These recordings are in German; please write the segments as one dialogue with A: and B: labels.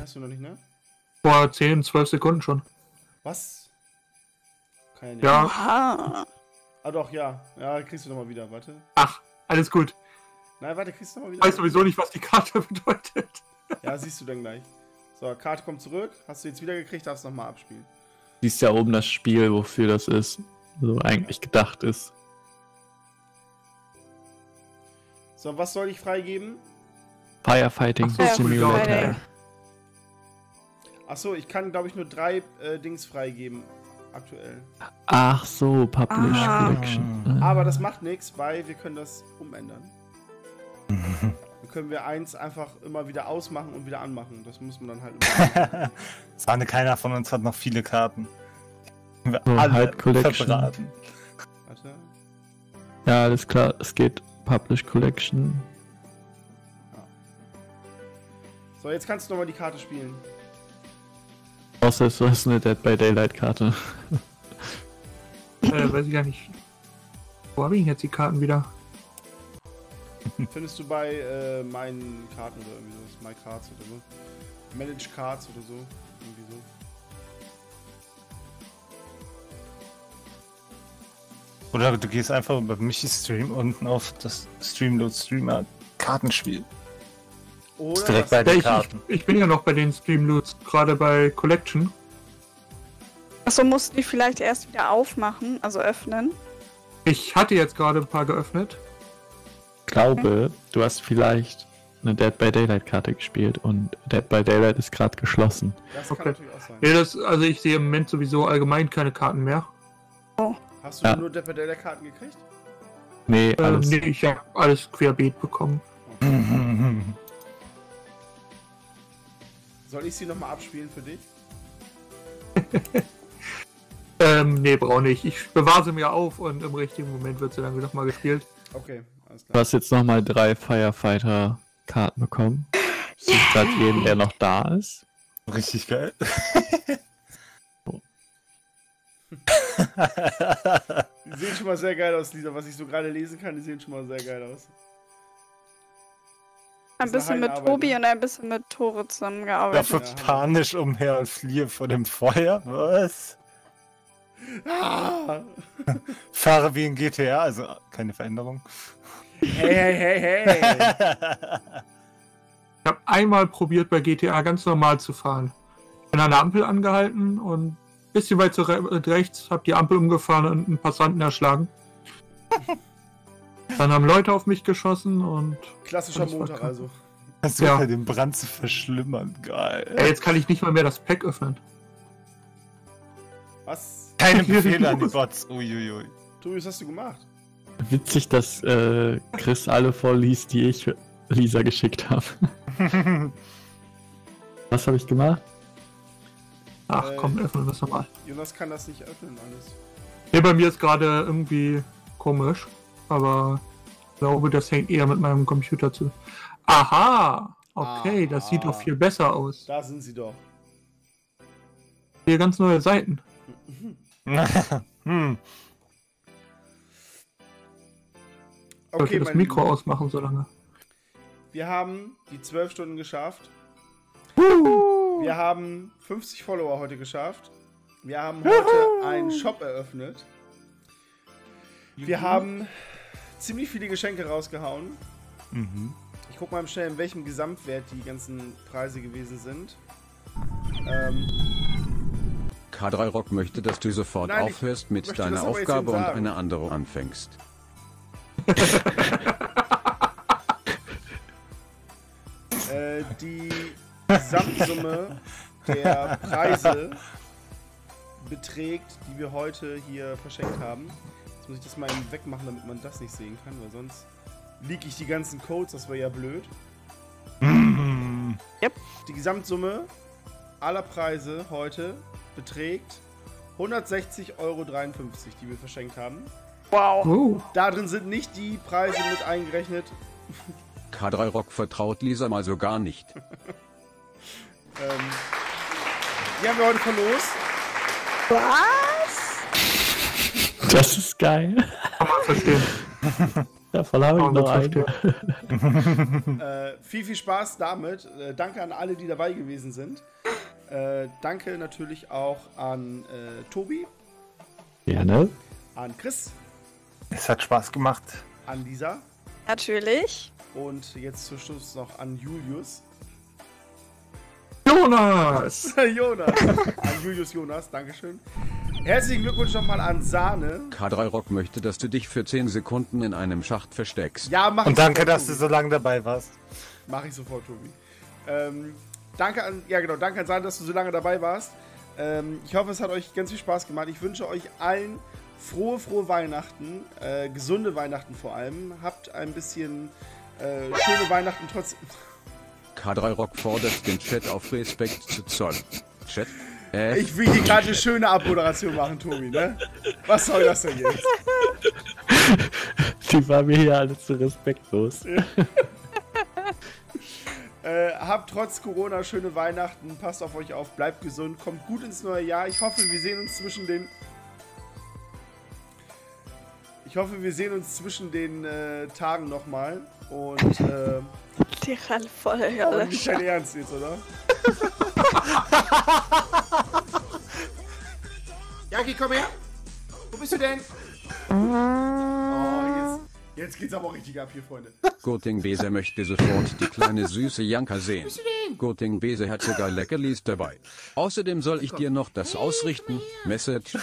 A: Hast du noch nicht, ne?
B: Vor 10, 12 Sekunden schon.
A: Was? Kann ja nicht.
B: Ja.
C: Aha.
A: Ah doch, ja. Ja, kriegst du nochmal wieder, warte.
B: Ach, alles gut.
A: Nein, warte, kriegst du nochmal
B: Ich
A: wieder.
B: weiß sowieso nicht, was die Karte bedeutet.
A: Ja, siehst du dann gleich. So, Karte kommt zurück. Hast du jetzt wieder gekriegt, darfst nochmal abspielen.
D: Siehst ja oben das Spiel, wofür das ist. So eigentlich gedacht ist.
A: So, was soll ich freigeben?
D: Firefighting
B: Ach so,
D: Simulator.
C: Firefighting.
A: Achso, ich kann, glaube ich, nur 3 Dings freigeben. Aktuell.
D: Ach so, Publish
C: Ah.
D: Collection.
A: Aber das macht nichts, weil wir können das umändern. Dann können wir eins einfach immer wieder ausmachen und wieder anmachen. Das muss man dann halt immer
E: Sahne, keiner von uns hat noch viele Karten. Wir
D: So,
E: alle
D: halt Collection.
E: verbraten.
A: Warte.
D: Ja, alles klar, es geht. Publish Collection.
A: So, jetzt kannst du nochmal die Karte spielen.
D: Außer du hast eine Dead by Daylight Karte.
B: Weiß ich gar nicht. Wo habe ich denn jetzt die Karten wieder?
A: Findest du bei meinen Karten oder irgendwie so. My Cards oder so. Manage Cards oder so. Irgendwie so.
E: Oder du gehst einfach über Michis Stream unten auf das Streamload Streamer Kartenspiel.
A: Oder
E: Ist direkt
A: das-
E: bei
B: Ja,
E: den
B: ich
E: Karten.
B: bin ja noch bei den Streamloots, gerade bei Collection.
C: Achso, musst du die vielleicht erst wieder aufmachen, also öffnen.
B: Ich hatte jetzt gerade ein paar geöffnet.
D: Ich glaube, du hast vielleicht eine Dead by Daylight Karte gespielt und Dead by Daylight ist gerade geschlossen.
A: Das
B: Okay.
A: kann natürlich auch sein.
B: Ja, also ich sehe im Moment sowieso allgemein keine Karten mehr.
A: Hast du
D: Ja.
A: nur Dead by Daylight Karten gekriegt?
D: Nee, alles.
B: Nee, ich habe alles querbeet bekommen.
A: Soll ich sie nochmal abspielen für dich?
B: Nee, brauche nicht. Ich bewahre sie mir auf und im richtigen Moment wird sie dann wieder mal gespielt.
A: Okay, alles
D: Du
A: klar.
D: hast jetzt nochmal 3 Firefighter Karten bekommen. Sieht gerade jeden, der noch da ist.
E: Richtig geil.
A: Die sehen schon mal sehr geil aus, Lisa. Was ich so gerade lesen kann, die sehen schon mal sehr geil aus.
C: Ein
A: ist eine
C: bisschen mit
A: Heidenarbeit,
C: Tobi
A: ne?
C: und ein bisschen mit Tore
E: Da
C: zusammengearbeitet.
E: wird panisch umher und fliehe vor dem Feuer. Was?
A: Ah!
E: Fahre wie in GTA, also keine Veränderung.
A: Hey, hey, hey, hey!
B: Ich habe einmal probiert, bei GTA ganz normal zu fahren. Bin an der Ampel angehalten und ein bisschen weit rechts, habe die Ampel umgefahren und einen Passanten erschlagen. Dann haben Leute auf mich geschossen und
A: Klassischer
B: Das war
A: Montag
B: kacke.
A: also.
E: Versuche
B: Ja.
E: den Brand zu verschlimmern. Geil.
B: jetzt kann ich nicht mal mehr das Pack öffnen.
A: Was?
E: Keine Befehle an die Bots. Uiuiui.
A: Tobi, was hast du gemacht?
D: Witzig, dass Chris alle vorliest, die ich Lisa geschickt habe. Was habe ich gemacht?
B: Ach komm, öffnen wir das nochmal.
A: Jonas kann das nicht öffnen, alles.
B: Nee, bei mir ist gerade irgendwie komisch, aber ich glaube, das hängt eher mit meinem Computer zu. Aha! Okay, das sieht doch viel besser aus.
A: Da sind sie doch.
B: Hier ganz neue Seiten.
E: Hm.
B: Sollte
A: Okay,
B: das
A: meine
B: Mikro
A: Lieben,
B: ausmachen, solange.
A: wir haben die 12 Stunden geschafft. Wir haben 50 Follower heute geschafft. Wir haben heute einen Shop eröffnet. Wir haben ziemlich viele Geschenke rausgehauen.
E: Mhm.
A: Ich guck mal schnell, in welchem Gesamtwert die ganzen Preise gewesen sind.
F: K3 Rock möchte, dass du sofort
A: Nein, ich
F: aufhörst mit
A: möchte
F: deiner
A: das aber jetzt
F: Aufgabe
A: eben
F: und
A: sagen.
F: eine andere anfängst.
A: Die Gesamtsumme der Preise beträgt, die wir heute hier verschenkt haben. Jetzt muss ich das mal eben wegmachen, damit man das nicht sehen kann, weil sonst leak ich die ganzen Codes, das wäre ja blöd. Die Gesamtsumme aller Preise heute beträgt 160,53 €, die wir verschenkt haben.
C: Wow.
B: Oh,
A: Da drin sind nicht die Preise mit eingerechnet.
F: K3 Rock vertraut Lisa mal so gar nicht.
A: Die haben wir heute verlost.
C: Was?
D: Das ist geil.
B: kann man verstehen.
D: Davon habe ich noch einen.
A: Viel Spaß damit. Danke an alle, die dabei gewesen sind. Danke natürlich auch an Tobi.
D: Gerne.
A: An Chris.
E: Es hat Spaß gemacht.
A: An Lisa.
C: Natürlich.
A: Und jetzt zum Schluss noch an Julius.
B: Jonas!
A: Jonas. An Julius Jonas, Dankeschön. Herzlichen Glückwunsch nochmal an Sahne.
F: K3 Rock möchte, dass du dich für 10 Sekunden in einem Schacht versteckst.
A: Ja, mach ich
E: Und danke,
A: sofort,
E: dass du
A: Tobi.
E: so lange dabei warst.
A: Mach ich sofort, Tobi. Danke an Sahne, dass du so lange dabei warst. Ich hoffe, es hat euch ganz viel Spaß gemacht. Ich wünsche euch allen frohe Weihnachten. Gesunde Weihnachten vor allem. Habt ein bisschen schöne Weihnachten trotzdem.
F: K3 Rock fordert den Chat auf Respekt zu zollen. Chat?
A: Ich will hier gerade eine schöne Abmoderation machen, Tobi, ne? Was soll das denn jetzt?
D: Die war mir hier alles zu respektlos.
A: Habt trotz Corona schöne Weihnachten, passt auf euch auf, bleibt gesund, kommt gut ins neue Jahr. Ich hoffe, wir sehen uns zwischen den Tagen nochmal. Und
C: Die alle voller
A: aber
C: Hölle.
A: nicht dein Ernst jetzt, oder? Jaki, komm her! Wo bist du denn? Oh, jetzt geht's aber auch richtig ab hier, Freunde.
F: Gurting Bese möchte sofort die kleine süße Janka sehen. Gurting Bese hat sogar Leckerlis dabei. Außerdem soll ich dir noch das ausrichten. Message.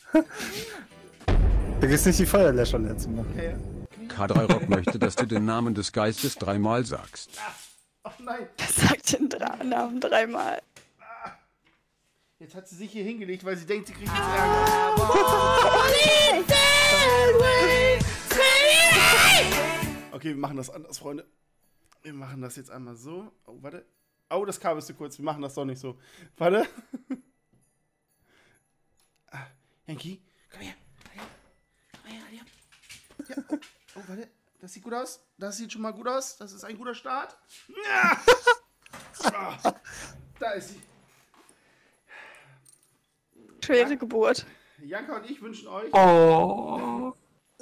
E: Vergiss nicht die Feuerlöscher letztes Mal.
A: Okay.
F: K3 Rock möchte, dass du den Namen des Geistes 3-mal sagst.
A: Oh nein,
C: Sagt den Namen 3-mal.
A: jetzt hat sie sich hier hingelegt, weil sie denkt, sie kriegt jetzt Ärger. Okay, wir machen das anders, Freunde. Wir machen das jetzt einmal so. Oh, warte. Oh, das Kabel ist zu kurz. Wir machen das doch nicht so. Warte. Yankee, komm her. Komm her, ja. Oh, warte. Das sieht gut aus. Das sieht schon mal gut aus. Das ist ein guter Start. Ja. Ah, da ist sie.
C: Schwere Geburt.
A: Janka und ich wünschen euch
B: Oh.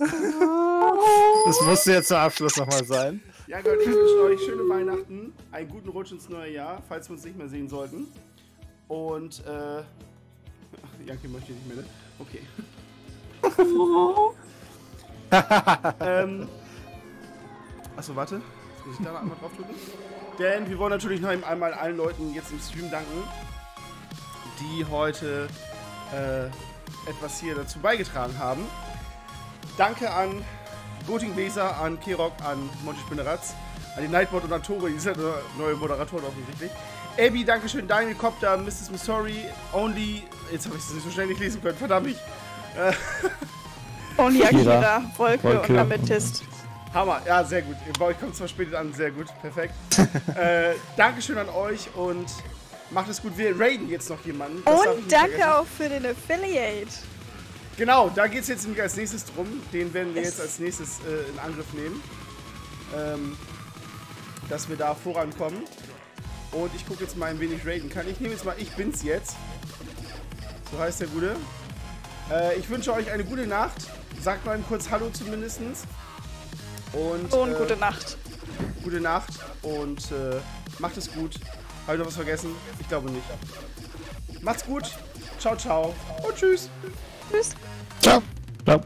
E: Das musste jetzt zum Abschluss nochmal sein.
A: Janka und ich wünschen euch schöne Weihnachten, einen guten Rutsch ins neue Jahr, falls wir uns nicht mehr sehen sollten. Und, Janka möchte nicht mehr, ne? Okay. Achso, warte. Jetzt muss ich da noch einmal drauf drücken. Denn wir wollen natürlich noch einmal allen Leuten jetzt im Stream danken, die heute etwas hier dazu beigetragen haben. Danke an Gurting Besa, an Kerok, an Monty Spinneratz, an die Nightbot und an Tore, die sind ja neue Moderatoren offensichtlich. Abby, Dankeschön, Daniel Copter, Mrs. Missouri, Only, jetzt habe ich es nicht so schnell nicht lesen können, verdammt mich.
C: Only
D: Akira,
C: Akira, Wolke und Amethyst.
A: Hammer, ja, sehr gut. Bei euch kommt es verspätet an, sehr gut, perfekt. Dankeschön an euch und macht es gut. Wir raiden jetzt noch jemanden. Das darf ich
C: Und
A: nicht
C: danke
A: vergessen.
C: auch für den Affiliate.
A: Genau, da geht es jetzt nämlich als nächstes drum. Den werden wir jetzt als nächstes in Angriff nehmen. Dass wir da vorankommen. Und ich gucke jetzt mal ein wenig raiden kann. Ich nehme jetzt mal Ich bin's jetzt. So heißt der Gute. Ich wünsche euch eine gute Nacht. Sagt mal kurz Hallo zumindest. Und
C: Gute Nacht.
A: Gute Nacht und macht es gut. Habe ich noch was vergessen? Ich glaube nicht. Macht's gut. Ciao, ciao. Und tschüss.
C: Tschüss.
D: Ciao. Ciao.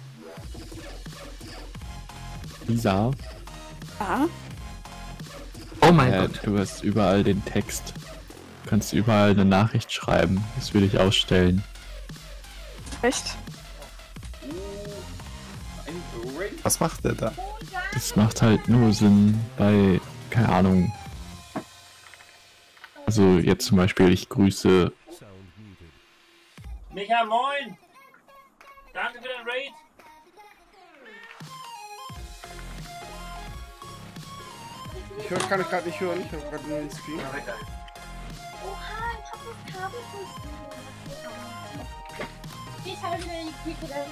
D: Lisa,
C: Ja.
B: Oh mein Gott.
D: du hast überall den Text. Du kannst überall eine Nachricht schreiben. Das würde ich ausstellen.
C: Echt?
E: Was macht der da?
D: Das macht halt nur Sinn bei, keine Ahnung. Also jetzt zum Beispiel, ich grüße.
G: Micha, moin! Danke für den Raid!
A: Kann ich gerade nicht hören. Ich habe gerade nur den Stream.
H: Oha, ich hab das Kabel versucht. Ich habe wieder die Küche da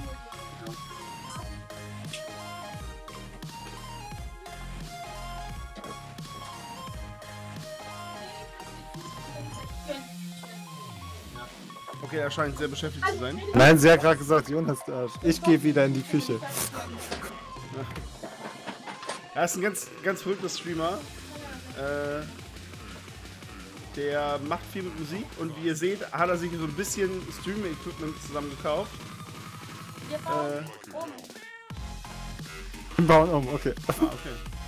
A: Okay, er scheint sehr beschäftigt zu sein.
E: Nein, sie hat gerade gesagt, Jonas, der Arsch. Ich gehe wieder in die Küche.
A: Ja. Er ist ein ganz verrückter Streamer. Der macht viel mit Musik und wie ihr seht, hat er sich so ein bisschen Streaming-Equipment zusammen gekauft.
H: Wir bauen um.
E: Wir bauen um, okay.
A: Ah, okay.